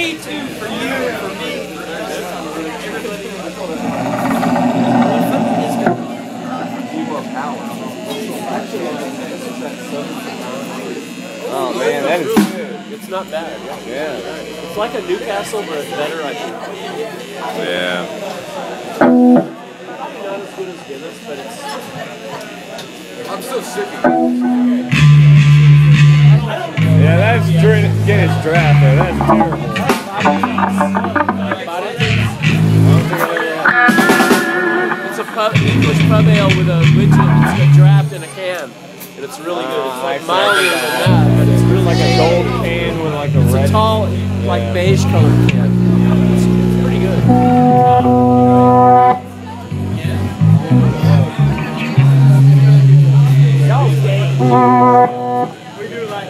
Me too, for you, for me. Oh man, that is good. It's not bad. Yeah. It's like a Newcastle, but it's better, I think. Yeah. Not as good as Guinness, but it's. I'm so sick of it. Yeah, that's Guinness draft though. That's terrible. It's a English pub ale with a widget. It's a draft in a can. And it's really good. It's like milder than that, but it's really like a gold can with like a red. It's a tall, like beige colored can. It's pretty good. We do like